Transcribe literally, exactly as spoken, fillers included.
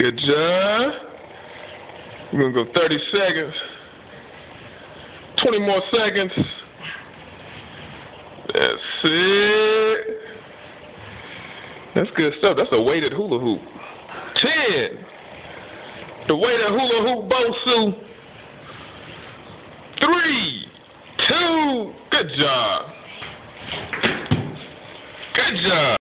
Good job. We're going to go thirty seconds. twenty more seconds. That's it. That's good stuff. That's a weighted hula hoop. ten. The weighted hula hoop Bosu. three, two. Good job. Good job.